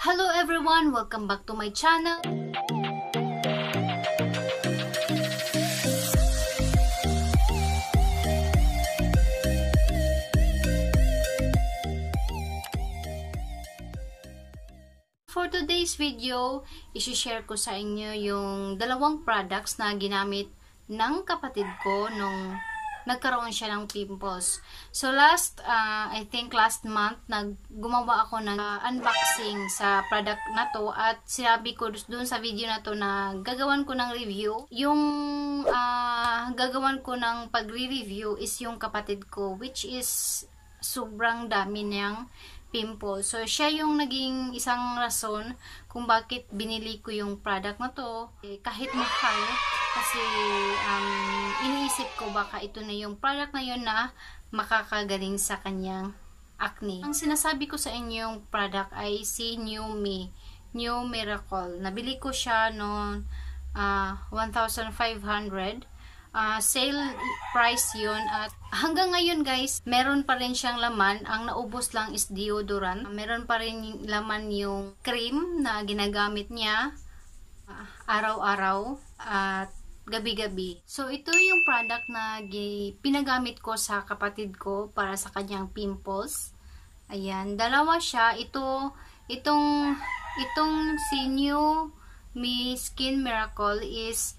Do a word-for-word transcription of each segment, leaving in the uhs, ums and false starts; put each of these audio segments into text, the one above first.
Hello everyone! Welcome back to my channel. For today's video, isi-share ko sa inyo yung dalawang products na ginamit ng kapatid ko nung nagkaroon siya ng pimples. So last, uh, I think last month, nag gumawa ako ng uh, unboxing sa product na to at sinabi ko doon sa video na to na gagawan ko ng review. Yung uh, gagawan ko ng pagre-review is yung kapatid ko, which is sobrang dami niyang pimples. So siya yung naging isang rason kung bakit binili ko yung product na to. Eh, kahit mahal, kasi um, iniisip ko baka ito na yung product na yun na makakagaling sa kanyang acne. Ang sinasabi ko sa inyo yung product ay si New Me, New Miracle. Nabili ko siya noong uh, one thousand five hundred. Uh, sale price yun at hanggang ngayon guys, meron pa rin siyang laman. Ang naubos lang is deodorant. Meron pa rin laman yung cream na ginagamit niya uh, araw-araw at gabi-gabi. So ito yung product na pinagamit ko sa kapatid ko para sa kanyang pimples. Ayan, dalawa siya. Ito, itong, itong si New Me Skin Miracle is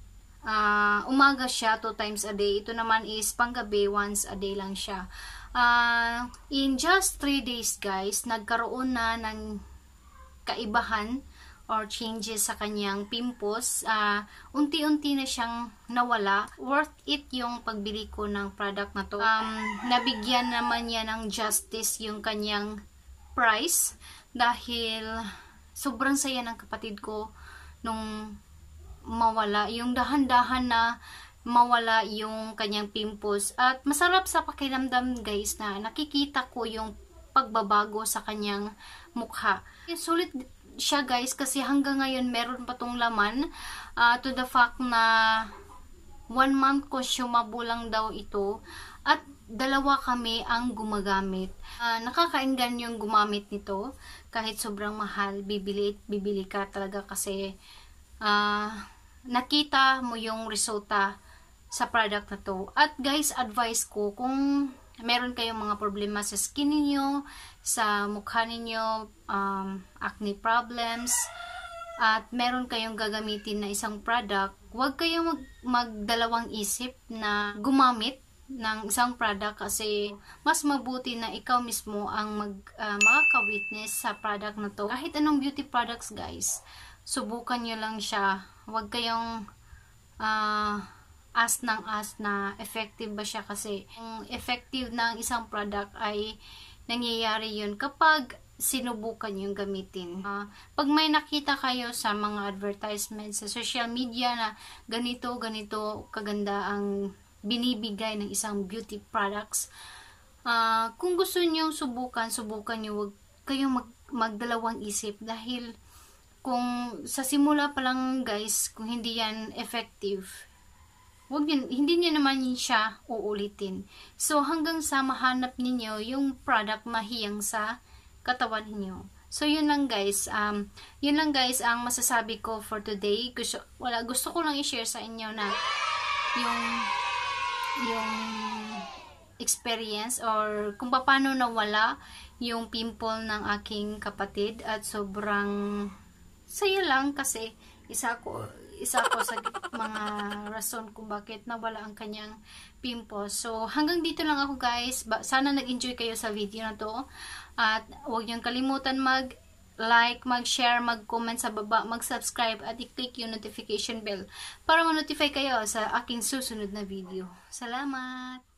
Uh, umaga siya two times a day. Ito naman is panggabi, once a day lang siya. Uh, in just three days guys, nagkaroon na ng kaibahan or changes sa kanyang pimples. Uh, unti-unti na siyang nawala. Worth it yung pagbili ko ng product na to. Um, nabigyan naman niya ng justice yung kanyang price dahil sobrang saya ng kapatid ko nung mawala, yung dahan-dahan na mawala yung kanyang pimples at masarap sa pakiramdam guys na nakikita ko yung pagbabago sa kanyang mukha. Sulit siya guys kasi hanggang ngayon meron pa tong laman uh, to the fact na one month consumable lang daw ito at dalawa kami ang gumagamit. Uh, nakakainggan yung gumamit nito kahit sobrang mahal, bibili bibili ka talaga kasi uh, nakita mo yung resulta sa product na to. At guys, advice ko kung meron kayong mga problema sa skin niyo, sa mukha niyo, um, acne problems, at meron kayong gagamitin na isang product, huwag kayong mag magdalawang isip na gumamit ng isang product kasi mas mabuti na ikaw mismo ang mag uh, makaka-witness sa product na to. Kahit anong beauty products guys, subukan nyo lang siya. Huwag kayong uh, as ng as na effective ba siya kasi yung effective ng isang product ay nangyayari yun kapag sinubukan yung gamitin. Uh, pag may nakita kayo sa mga advertisements sa social media na ganito, ganito kaganda ang binibigay ng isang beauty products, uh, kung gusto nyo subukan, subukan nyo. Huwag kayong mag, magdalawang isip dahil kung sa simula pa lang guys, kung hindi yan effective, wag yun, hindi niyo naman siya uulitin. So hanggang sa mahanap ninyo yung product mahiyang sa katawan niyo. So yun lang guys, um, yun lang guys ang masasabi ko for today. Gusto, wala, gusto ko lang i-share sa inyo na yung yung experience or kung paano nawala yung pimple ng aking kapatid at sobrang saya lang kasi isa ko isa ko sa mga rason kung bakit nawala ang kanyang pimples. So hanggang dito lang ako guys. Sana nag-enjoy kayo sa video na to at huwag niyong kalimutan mag like, mag-share, mag-comment sa baba, mag-subscribe at i-click yung notification bell para ma-notify kayo sa aking susunod na video. Salamat!